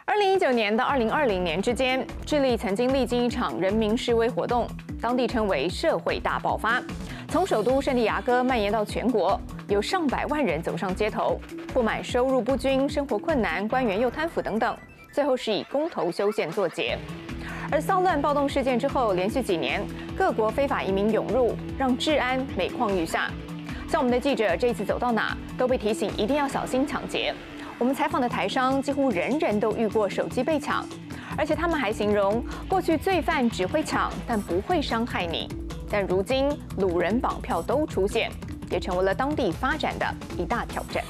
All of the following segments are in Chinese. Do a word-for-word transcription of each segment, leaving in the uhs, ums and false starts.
二零一九年到二零二零年之间，智利曾经历经一场人民示威活动，当地称为社会大爆发，从首都圣地亚哥蔓延到全国，有上百万人走上街头，不满收入不均、生活困难、官员又贪腐等等，最后是以公投修宪作结。而骚乱暴动事件之后，连续几年各国非法移民涌入，让治安每况愈下。像我们的记者这一次走到哪，都被提醒一定要小心抢劫。我们采访的台商几乎人人都遇过手机被抢，而且他们还形容过去罪犯只会抢，但不会伤害你。但如今掳人绑票都出现，也成为了当地发展的一大挑战。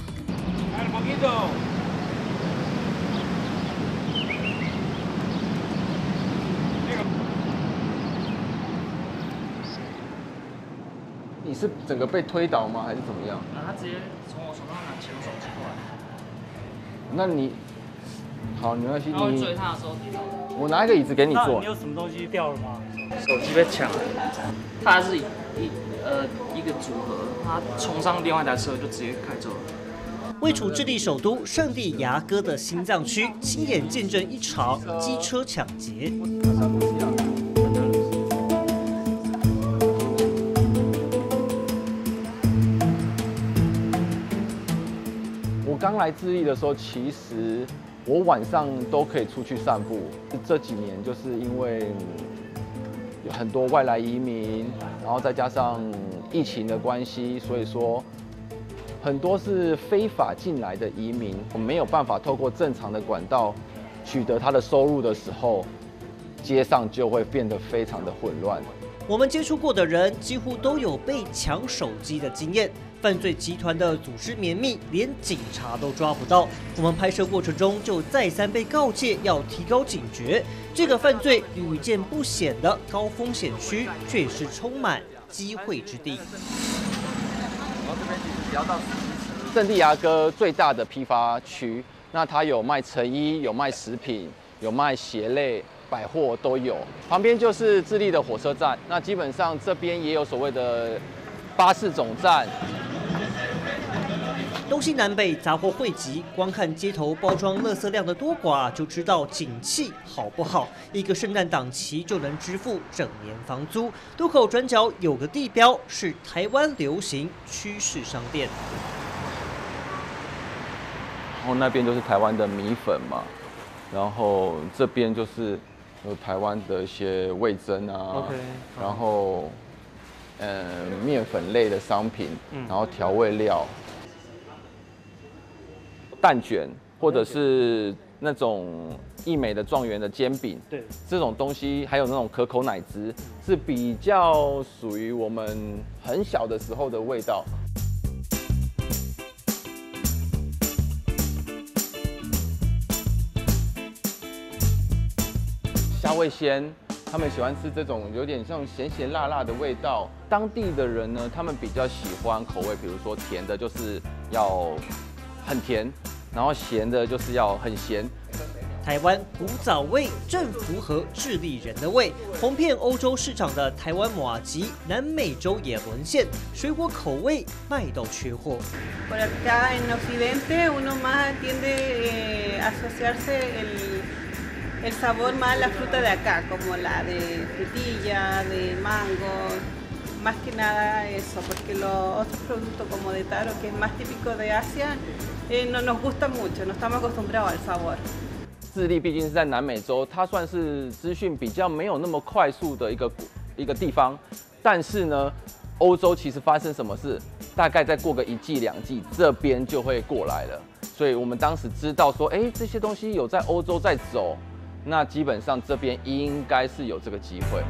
你是整个被推倒吗，还是怎么样？ 啊，他直接从我手上拿起我手机过来。 那你好，没关系。 他会追他的时候跌倒的。 我拿一个椅子给你坐。 你有什么东西掉了吗？ 手机被抢了。他还是一呃一个组合，他冲上另外一台车就直接开走了。 位处智利首都圣地亚哥的心脏区，亲眼见证一场机车抢劫。 我刚来智利的时候，其实我晚上都可以出去散步。这几年就是因为有很多外来移民，然后再加上疫情的关系，所以说很多是非法进来的移民，我没有办法透过正常的管道取得他的收入的时候，街上就会变得非常的混乱。 我们接触过的人几乎都有被抢手机的经验。犯罪集团的组织绵密，连警察都抓不到。我们拍摄过程中就再三被告诫要提高警觉。这个犯罪屡见不鲜的高风险区，却也是充满机会之地。 然后这边其实只要到圣地亚哥最大的批发区，那它有卖成衣，有卖食品，有卖鞋类。百货都有，旁边就是智利的火车站。那基本上这边也有所谓的巴士总站。 东西南北杂货汇集，光看街头包装垃圾量的多寡，就知道景气好不好。一个圣诞档期就能支付整年房租。渡口转角有个地标是台湾流行趋势商店， 然后那边就是台湾的米粉嘛，然后这边就是有台湾的一些味噌啊 ，OK， 然后呃面粉类的商品，然后调味料。蛋卷，或者是那种益美的状元的煎饼， 对， 这种东西，还有那种可口奶汁，是比较属于我们很小的时候的味道。虾味鲜，他们喜欢吃这种有点像咸咸辣辣的味道。当地的人呢，他们比较喜欢口味，比如说甜的，就是要很甜。然后咸的就是要很咸。 台湾古早味正符合智利人的胃，红遍欧洲市场的台湾麻糬，南美洲也沦陷，水果口味卖到缺货。 Por acá en Occidente uno más tiende eh, a asociarse el, el sabor más a la fruta de acá, como la de frutilla, de mango. Más que nada eso, porque los otros productos como de taro, que es más típico de Asia, eh, no nos gusta mucho, no estamos acostumbrados al sabor. 智利毕竟是在南美洲，它算是资讯比较没有那么快速的一个一个地方，但是呢，欧洲其实发生什么事，大概再过个一季两季，这边就会过来了。所以我们当时知道说，哎，这些东西有在欧洲在走，那基本上这边应该是有这个机会。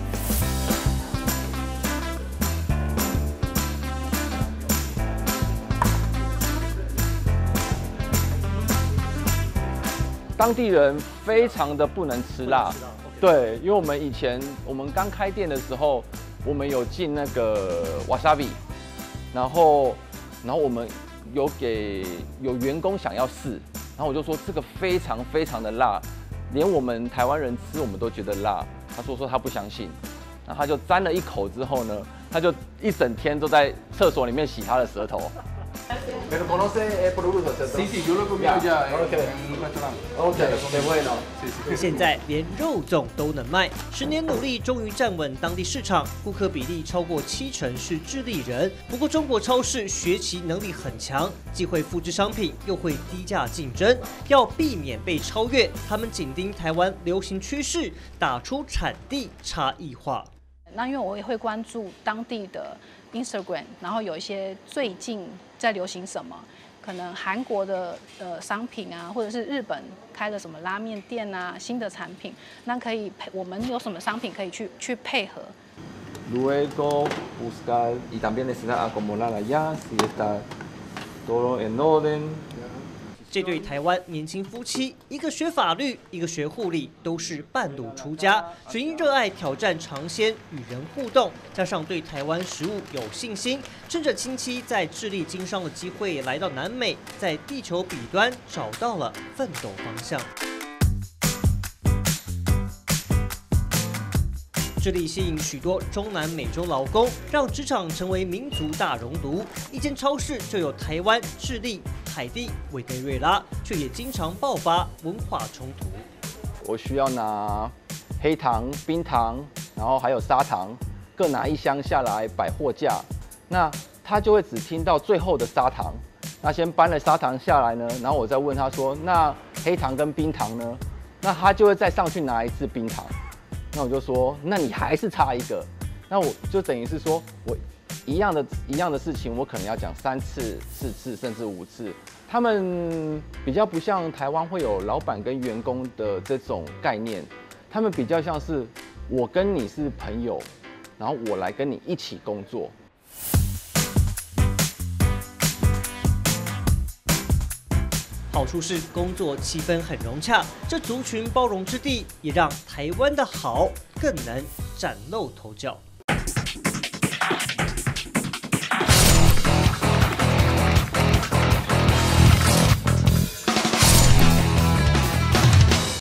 当地人非常的不能吃辣，对，因为我们以前我们刚开店的时候，我们有进那个 wasabi， 然后然后我们有给有员工想要试，然后我就说这个非常非常的辣，连我们台湾人吃我们都觉得辣，他说说他不相信，然后他就沾了一口之后呢，他就一整天都在厕所里面洗他的舌头。 Pero conoce el producto, ¿cierto? Sí, sí, yo lo he comido ya en Okay. en un restaurante. Okay, qué bueno. Sí, sí. 现在连肉粽都能卖，十年努力终于站稳当地市场，顾客比例超过七成是智利人。不过中国超市学习能力很强，既会复制商品，又会低价竞争，要避免被超越，他们紧盯台湾流行趋势，打出产地差异化。 那因为我也会关注当地的 Instagram， 然后有一些最近在流行什么，可能韩国的呃商品啊，或者是日本开的什么拉面店啊，新的产品，那可以配我们有什么商品可以去去配合。 Luego buscar y también necesitar acomodar allá si está todo en orden. 这对台湾年轻夫妻，一个学法律，一个学护理，都是半路出家，只因热爱挑战尝鲜、与人互动，加上对台湾食物有信心，趁着亲戚在智利经商的机会，来到南美，在地球彼端找到了奋斗方向。智利吸引许多中南美洲劳工，让职场成为民族大熔炉。一间超市就有台湾、智利、海地、委内瑞拉，却也经常爆发文化冲突。 我需要拿黑糖、冰糖，然后还有砂糖，各拿一箱下来摆货架。那他就会只听到最后的砂糖。那先搬了砂糖下来呢，然后我再问他说：“那黑糖跟冰糖呢？”那他就会再上去拿一次冰糖。那我就说，那你还是差一个，那我就等于是说我一样的一样的事情，我可能要讲三次、四次，甚至五次。他们比较不像台湾会有老板跟员工的这种概念，他们比较像是我跟你是朋友，然后我来跟你一起工作。 好处是工作气氛很融洽，这族群包容之地，也让台湾的好更能崭露头角。